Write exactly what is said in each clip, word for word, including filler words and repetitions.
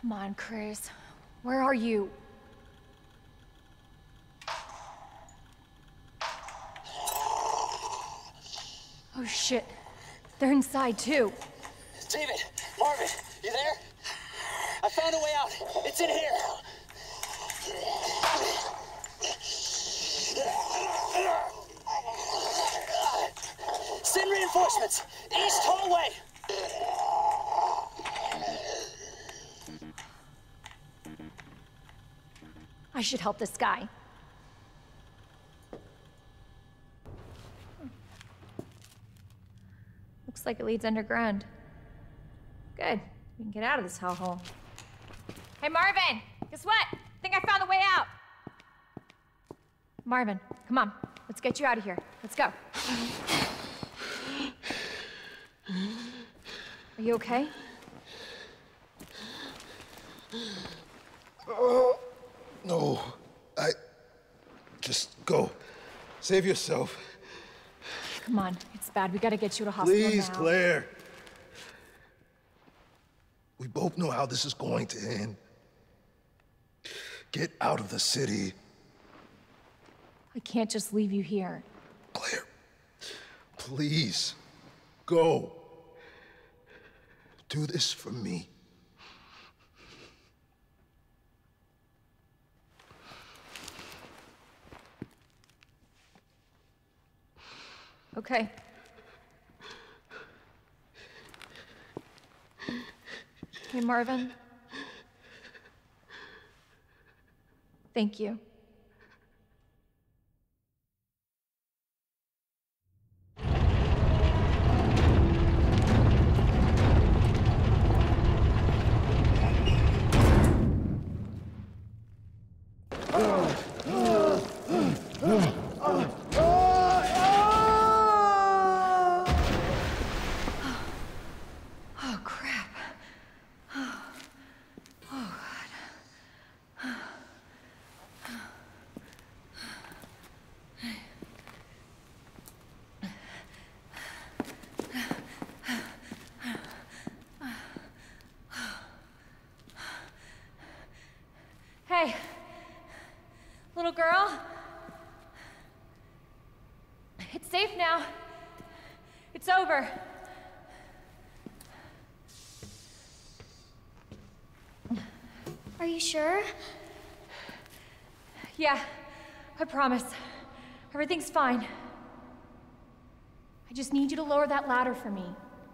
Come on, Chris. Where are you? Oh shit. They're inside too. David! Marvin! You there? I found a way out! It's in here! Send reinforcements! East hallway! I should help this guy. Looks like it leads underground. Good. We can get out of this hellhole. Hey, Marvin! Guess what? I think I found the way out! Marvin, come on. Let's get you out of here. Let's go. Are you okay? Oh, no. I... Just go. Save yourself. Come on. It's bad. We gotta get you to hospital now. Please, Claire. We both know how this is going to end. Get out of the city. I can't just leave you here. Claire, please, go. Do this for me. Okay. Hey, Marvin. Thank you. Hey, little girl. It's safe now. It's over. Are you sure? Yeah, I promise. Everything's fine. I just need you to lower that ladder for me.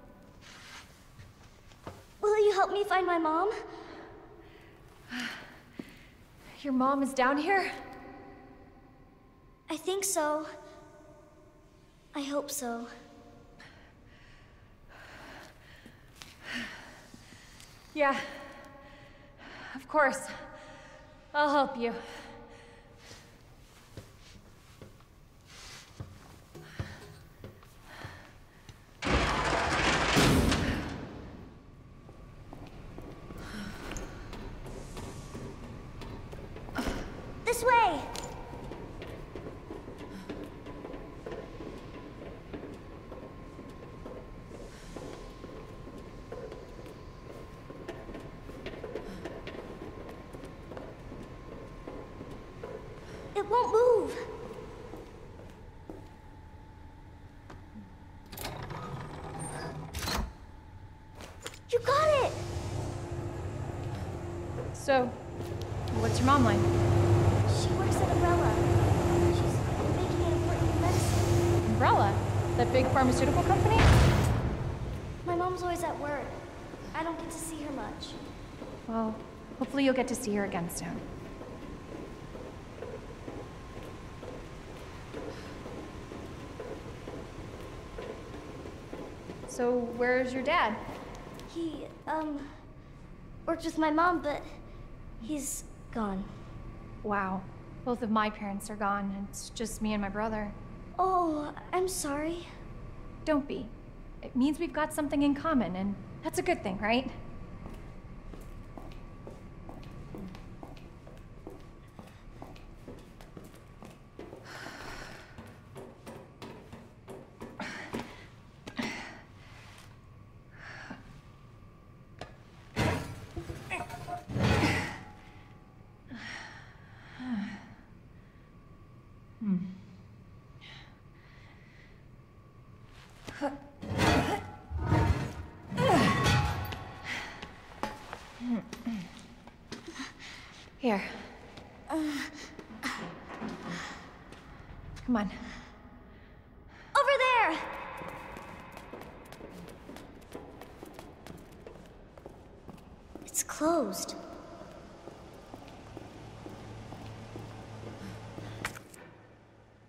Will you help me find my mom? Your mom is down here? I think so. I hope so. Yeah. Of course. I'll help you. This way! It won't move. You got it! So, what's your mom like? She works at Umbrella. She's making an important medicine. Umbrella? That big pharmaceutical company? My mom's always at work. I don't get to see her much. Well, hopefully you'll get to see her again soon. So, where's your dad? He, um, worked with my mom, but he's gone. Wow. Both of my parents are gone, and it's just me and my brother. Oh, I'm sorry. Don't be. It means we've got something in common, and that's a good thing, right? Here. Come on. Over there! It's closed.